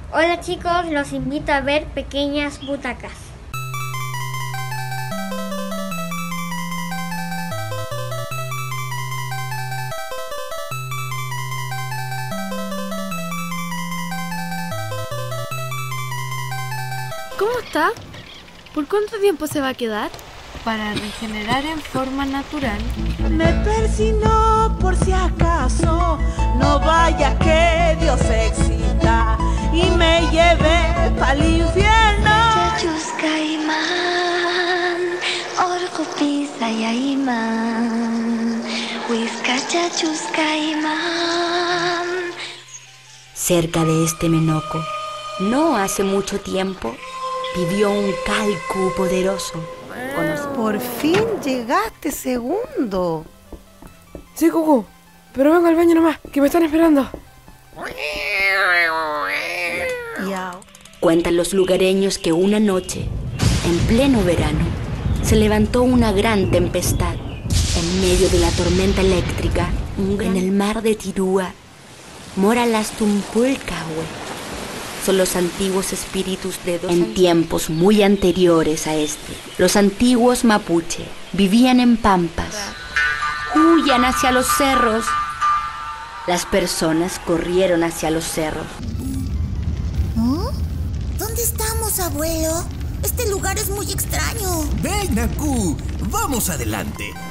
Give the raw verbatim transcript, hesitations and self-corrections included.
Hola chicos, los invito a ver Pequeñas Butacas. ¿Cómo está? ¿Por cuánto tiempo se va a quedar? Para regenerar en forma natural. Me persinó por si acaso, no vaya que Dios exista y me lleve pa'l infierno. Cerca de este menoco, no hace mucho tiempo, vivió un calcu poderoso. Por fin llegaste, segundo. Sí, Cucú, pero vengo al baño nomás, que me están esperando. Yao. Cuentan los lugareños que una noche, en pleno verano, se levantó una gran tempestad. En medio de la tormenta eléctrica, en el mar de Tirúa, mora las Tumpulcahue. Son los antiguos espíritus de dos. En tiempos muy anteriores a este, los antiguos mapuche vivían en pampas. Huyan hacia los cerros. Las personas corrieron hacia los cerros. ¿Oh? ¿Dónde estamos, abuelo? Este lugar es muy extraño. Ven, Naku, vamos adelante.